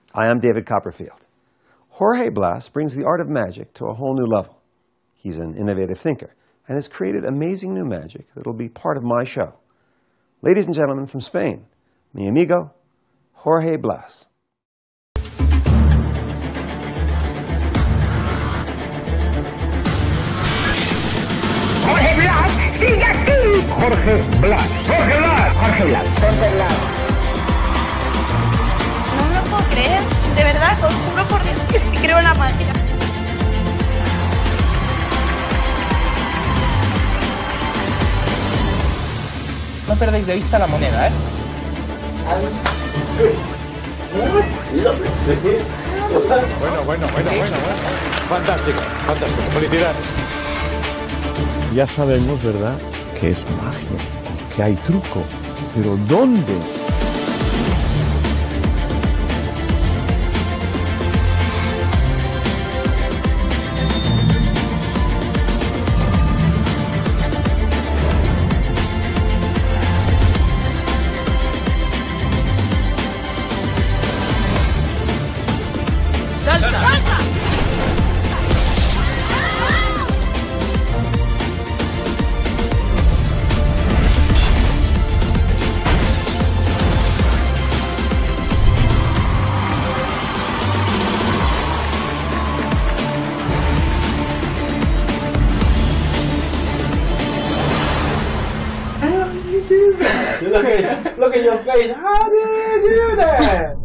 I am David Copperfield. Jorge Blas brings the art of magic to a whole new level. He's an innovative thinker and has created amazing new magic that will be part of my show. Ladies and gentlemen from Spain, mi amigo, Jorge Blas. Jorge Blas, sigue aquí. Jorge Blas, Jorge Blas, Jorge Blas, Jorge Blas. No me lo puedo creer, de verdad, os juro por Dios que sí creo en la magia. No perdáis de vista la moneda, ¿eh? Bueno. Fantástico. Felicidades. Ya sabemos, ¿verdad?, que es magia, que hay truco. ¿Pero dónde? Look at your face. How do you do that?